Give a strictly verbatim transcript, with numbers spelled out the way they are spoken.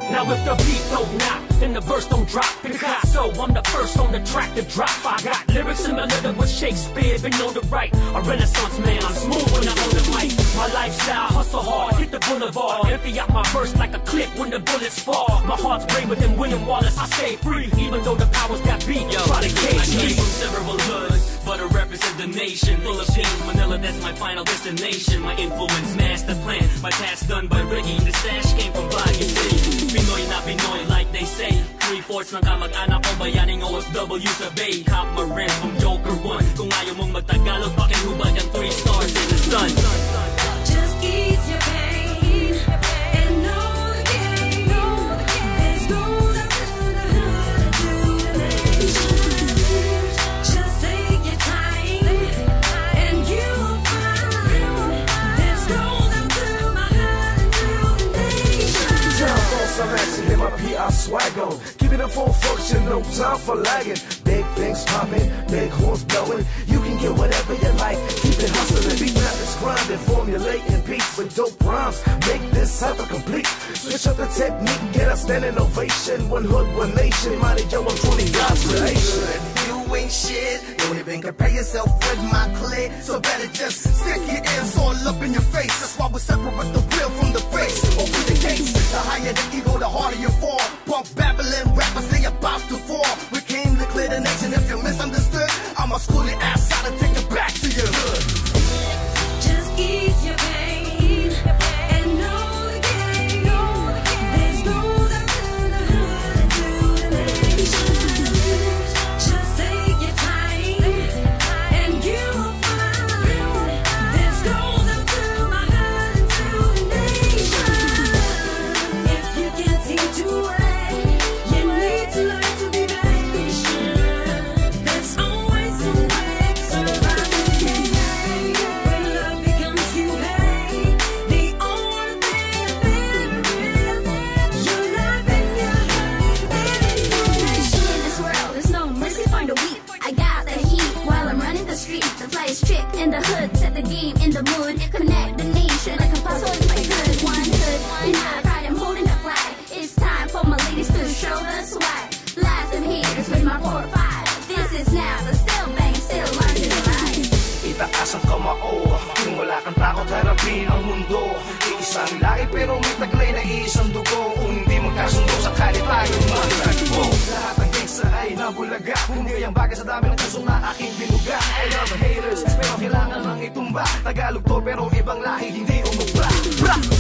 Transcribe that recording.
Now if the beat don't knock, then the verse don't drop. Picasso, I'm the first on the track to drop. I got lyrics similar to what Shakespeare been known to write. A renaissance man, I'm smooth when I'm on the mic. My lifestyle, hustle hard, hit the boulevard. Empty out my verse like a clip when the bullets fall. My heart's braver than William Wallace, I stay free. Even though the powers that be try to cage me. I came from several hoods, but I represent the nation. Philippines, Manila, that's my final destination. My influence, master plan. My task done by Ricky. The stash came from Baguio City. Pinoy na Pinoy like they say. Three-fourths ng kamag-anak ko, bayaning O F W sa Bay. Cop Marin from Joker one. Kung ayaw mong magtagalog, pakihubad yung three stars in the sun. Just ease your pain and know the game. This goes up to the hood, to the nation. Just take your time and you'll find this goes up to my hood, to the nation. Time on some action in my P R swag on. Keeping it full function, no time for lagging. Big things popping, big horns blowing. You can get whatever you like. Keep it hustling, beat rappers grinding, formulating beats with dope rhymes. Make this hyper complete. Switch up the technique, get a standing ovation. One hood, one nation. Mighty yo, I'm truly God's creation. You ain't shit, don't even compare yourself with my clique. So better just stick your ears all up in your face. That's why we separate the real from the face. Open the gates, the higher the ego, the harder you fall. Punk babbling rappers, they about to fall. We came to clear the nation. If you're misunderstood, I'ma school your ass out and take it back to your hood. Just ease your pain and know the game. This goes up to the hood, to the nation. Just take your time and you'll find this goes up to my hood, to the nation. If you can't seem to wait, you need to learn to be patient. There's always a way to survive this game. When love becomes you hate, the only thing that matters is your life and your hate and your nation. In this world, there's no mercy for the weak. I got the heat while I'm running the street. The flyest trick in the hood, set the game in the mood. Connect the nation like a puzzle if I could. One hood, and I pride I'm holding the flag. It's time for my ladies to show the swag. Blast them haters with my four five. This is now the still bang, still learning to ride. Itaas ang kamao. Kung wala kang takot, harapin ang mundo. Iisang lahi pero may taglay na iisang dugo. Kung hindi magkasundo, sakali tayong magtagpo. Lahat ng gangsta ay nabulaga. Hindi ang bagay sa dami ng puso na aking binuga. I love haters, pero kailangan nang itumba. Tagalog to pero ibang lahi, hindi umubra. Bra!